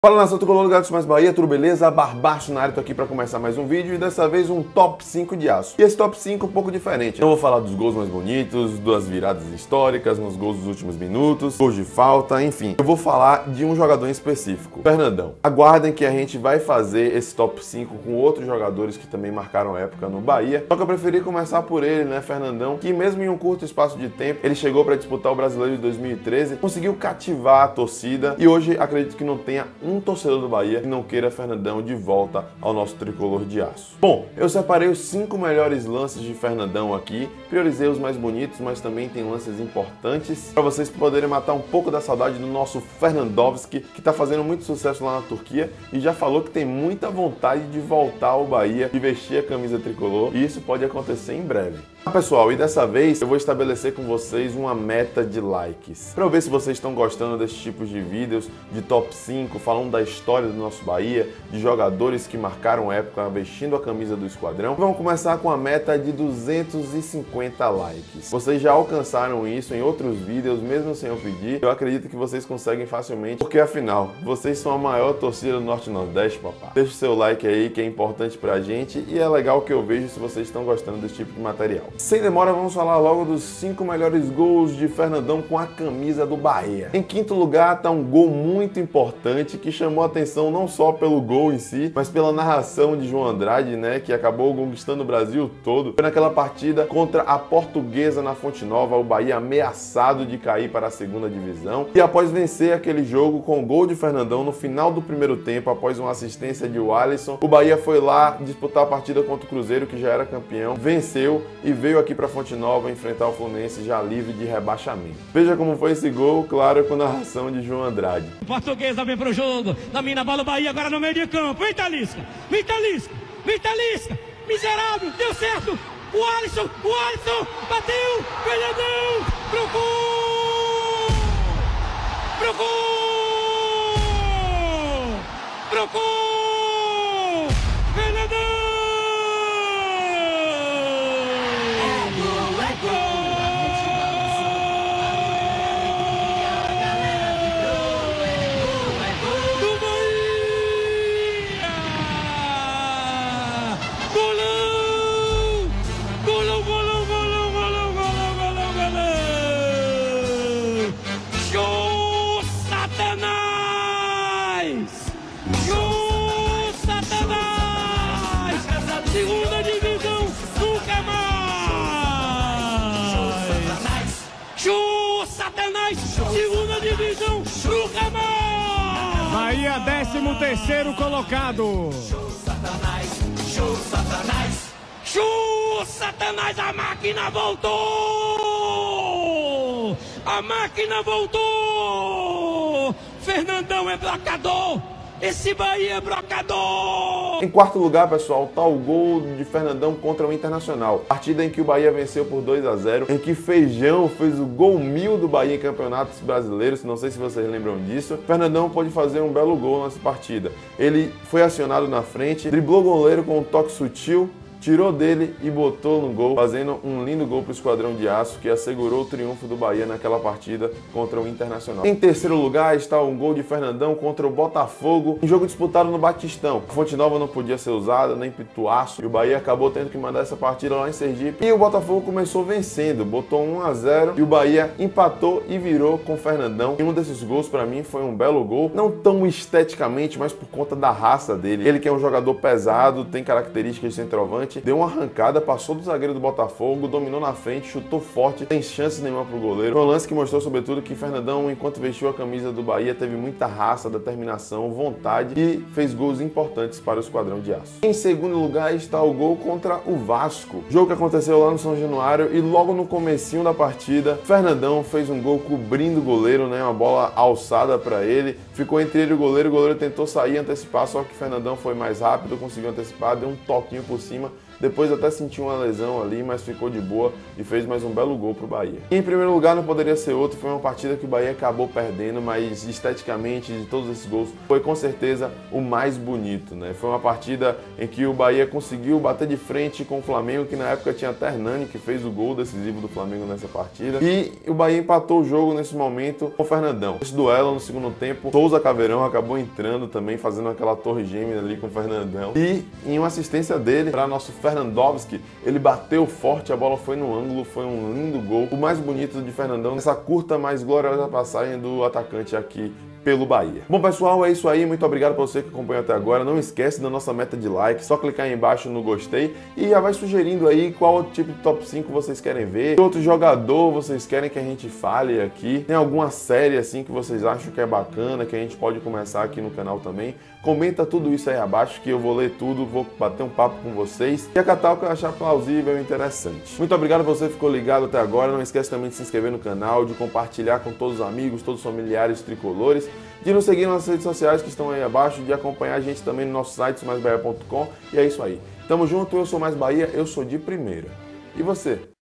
Fala nação tricolor do Gatos Mais Bahia, tudo beleza? Barbacho na área, tô aqui pra começar mais um vídeo e dessa vez um top 5 de aço. E esse top 5 um pouco diferente. Não vou falar dos gols mais bonitos, das viradas históricas, nos gols dos últimos minutos, gols de falta, enfim. Eu vou falar de um jogador em específico, Fernandão. Aguardem que a gente vai fazer esse top 5 com outros jogadores que também marcaram época no Bahia. Só que eu preferi começar por ele, né, Fernandão, que mesmo em um curto espaço de tempo, ele chegou pra disputar o Brasileiro de 2013, conseguiu cativar a torcida e hoje acredito que não tenha um torcedor do Bahia que não queira Fernandão de volta ao nosso tricolor de aço. Bom, eu separei os 5 melhores lances de Fernandão aqui, priorizei os mais bonitos, mas também tem lances importantes para vocês poderem matar um pouco da saudade do nosso Fernandovski, que tá fazendo muito sucesso lá na Turquia e já falou que tem muita vontade de voltar ao Bahia, de vestir a camisa tricolor, e isso pode acontecer em breve. Pessoal, e dessa vez eu vou estabelecer com vocês uma meta de likes para eu ver se vocês estão gostando desses tipos de vídeos de top 5, falando da história do nosso Bahia, de jogadores que marcaram época vestindo a camisa do esquadrão. Vamos começar com a meta de 250 likes. Vocês já alcançaram isso em outros vídeos, mesmo sem eu pedir. Eu acredito que vocês conseguem facilmente, porque afinal, vocês são a maior torcida do Norte e Nordeste, papá. Deixa o seu like aí, que é importante pra gente, e é legal que eu vejo se vocês estão gostando desse tipo de material. Sem demora, vamos falar logo dos 5 melhores gols de Fernandão com a camisa do Bahia. Em quinto lugar está um gol muito importante que chamou a atenção não só pelo gol em si, mas pela narração de João Andrade, né, que acabou conquistando o Brasil todo. Foi naquela partida contra a Portuguesa na Fonte Nova, o Bahia ameaçado de cair para a segunda divisão. E após vencer aquele jogo com o gol de Fernandão no final do primeiro tempo, após uma assistência de Alisson, o Bahia foi lá disputar a partida contra o Cruzeiro, que já era campeão, venceu e veio aqui para Fonte Nova enfrentar o Fluminense já livre de rebaixamento. Veja como foi esse gol, claro, com narração de João Andrade. Portuguesa vem pro jogo, domina a bola o Bahia agora no meio de campo. Vem Talisca, vem Talisca, vem Talisca, miserável, deu certo. O Alisson, bateu, Fernandão, pro gol, pro gol, pro gol, Fernandão. Segunda divisão, nunca mais! Show Satanás! Segunda divisão, nunca mais! Bahia, 13º colocado! Show Satanás! Show Satanás! Show Satanás! A máquina voltou! A máquina voltou! Fernandão é brocador! Esse Bahia é brocador! Em quarto lugar, pessoal, tá o gol de Fernandão contra o Internacional. Partida em que o Bahia venceu por 2-0, em que Feijão fez o gol 1000 do Bahia em campeonatos brasileiros, não sei se vocês lembram disso. Fernandão pode fazer um belo gol nessa partida. Ele foi acionado na frente, driblou o goleiro com um toque sutil, tirou dele e botou no gol, fazendo um lindo gol para o Esquadrão de Aço, que assegurou o triunfo do Bahia naquela partida contra o Internacional. Em terceiro lugar está um gol de Fernandão contra o Botafogo, um jogo disputado no Batistão. A Fonte Nova não podia ser usada, nem Pituaço, e o Bahia acabou tendo que mandar essa partida lá em Sergipe. E o Botafogo começou vencendo, botou 1-0 e o Bahia empatou e virou com o Fernandão. E um desses gols para mim foi um belo gol, não tão esteticamente, mas por conta da raça dele. Ele que é um jogador pesado, tem características de centroavante, deu uma arrancada, passou do zagueiro do Botafogo, dominou na frente, chutou forte, sem chances nenhuma pro goleiro. Foi um lance que mostrou sobretudo que Fernandão, enquanto vestiu a camisa do Bahia, teve muita raça, determinação, vontade e fez gols importantes para o Esquadrão de Aço. Em segundo lugar está o gol contra o Vasco, jogo que aconteceu lá no São Januário, e logo no comecinho da partida, Fernandão fez um gol cobrindo o goleiro, né, uma bola alçada para ele, ficou entre ele e o goleiro tentou sair, antecipar, só que Fernandão foi mais rápido, conseguiu antecipar, deu um toquinho por cima depois até sentiu uma lesão ali, mas ficou de boa e fez mais um belo gol pro Bahia. E em primeiro lugar não poderia ser outro, foi uma partida que o Bahia acabou perdendo, mas esteticamente de todos esses gols foi com certeza o mais bonito, né? Foi uma partida em que o Bahia conseguiu bater de frente com o Flamengo, que na época tinha até Hernani, que fez o gol decisivo do Flamengo nessa partida, e o Bahia empatou o jogo nesse momento com o Fernandão. Esse duelo no segundo tempo, Souza Caveirão acabou entrando também, fazendo aquela torre gêmea ali com o Fernandão, e em uma assistência dele para nosso Fernandovski, ele bateu forte, a bola foi no ângulo, foi um lindo gol, o mais bonito de Fernandão nessa curta, mas gloriosa passagem do atacante aqui pelo Bahia. Bom, pessoal, é isso aí. Muito obrigado para você que acompanhou até agora. Não esquece da nossa meta de like, só clicar aí embaixo no gostei e já vai sugerindo aí qual outro tipo de top 5 vocês querem ver, que outro jogador vocês querem que a gente fale aqui, tem alguma série assim que vocês acham que é bacana, que a gente pode começar aqui no canal também. Comenta tudo isso aí abaixo que eu vou ler tudo, vou bater um papo com vocês e acatar o que eu achar plausível e interessante. Muito obrigado por você que ficou ligado até agora. Não esquece também de se inscrever no canal, de compartilhar com todos os amigos, todos os familiares tricolores, de nos seguir nas redes sociais que estão aí abaixo, de acompanhar a gente também no nosso site, somaisbahia.com. E é isso aí. Tamo junto, eu sou Mais Bahia, eu sou de primeira. E você?